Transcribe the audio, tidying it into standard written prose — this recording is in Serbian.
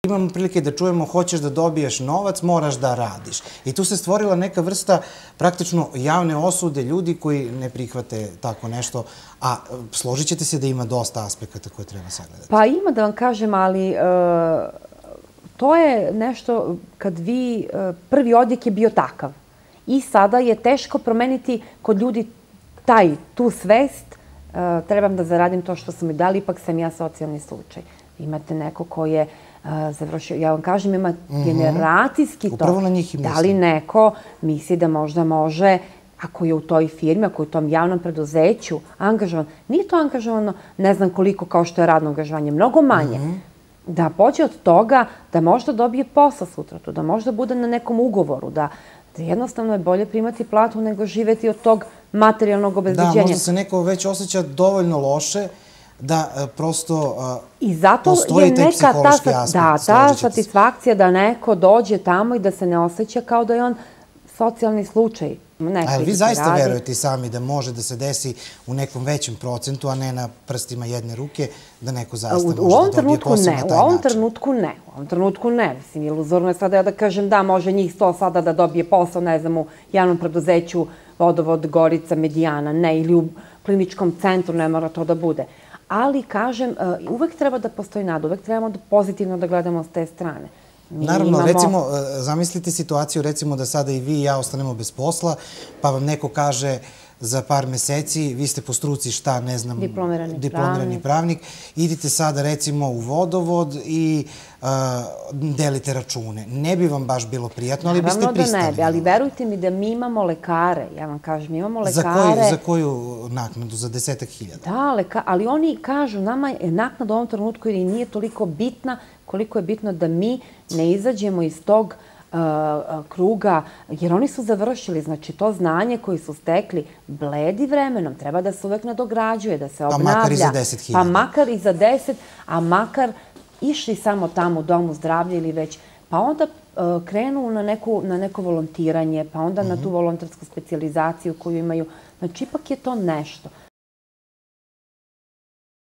Imamo prilike da čujemo hoćeš da dobiješ novac, moraš da radiš. I tu se stvorila neka vrsta praktično javne osude ljudi koji ne prihvate tako nešto, a složit ćete se da ima dosta aspekata koje treba sagledati. Pa ima, da vam kažem, ali to je nešto kad vi, prvi odjek je bio takav. I sada je teško promeniti kod ljudi tu svest, trebam da zaradim to što su mi dali, ipak sam ja socijalni slučaj. Imate neko ko je završio, ja vam kažem, ima generacijski to. Upravo na njih i mislim. Da li neko misli da možda može, ako je u toj firmi, ako je u tom javnom preduzeću angažovan, nije to angažovano ne znam koliko kao što je radno angažovanje, mnogo manje. Da pođe od toga da možda dobije posao sutra, da možda bude na nekom ugovoru, da jednostavno je bolje primati platu nego živeti od tog materijalnog obezbeđenja. Da, možda se neko već osjeća dovoljno loše da prosto postoji taj psihološki aspekt. Da, ta satisfakcija da neko dođe tamo i da se ne osjeća kao da je on socijalni slučaj. Ali vi zaista verujete i sami da može da se desi u nekom većem procentu, a ne na prstima jedne ruke, da neko zaista može da dobije posao na taj način? U ovom trenutku ne. U ovom trenutku ne. Mislim, iluzorno je sada ja da kažem da može njih 100 sada da dobije posao, ne znam, u javnom preduzeću Vodovod, Gorica, Medijana, ne, ili u kliničkom centru, ne mora to da bude. Ali, kažem, uvek treba da postoji nada, uvek trebamo pozitivno da gledamo s te strane. Naravno, recimo, zamislite situaciju, recimo da sada i vi i ja ostanemo bez posla, pa vam neko kaže za par meseci, vi ste po struci šta, ne znam, diplomirani pravnik, idite sada recimo u Vodovod i delite račune. Ne bi vam baš bilo prijatno, ali biste pristali. Naravno da ne bi, ali verujte mi da mi imamo lekare, ja vam kažem, mi imamo lekare... Za koju naknadu? Za 10.000? Da, ali oni kažu, nama je naknada u ovom trenutku jer nije toliko bitna koliko je bitno da mi ne izađemo iz tog kruga, jer oni su završili, znači to znanje koje su stekli bledi vremenom, treba da se uvek nadograđuje, da se obnavlja. Pa makar i za 10.000. Pa makar i za 10, a makar išli samo tamo u domu zdravlja ili već, pa onda krenu na neko volontiranje, pa onda na tu volontersku specijalizaciju koju imaju. Znači, ipak je to nešto.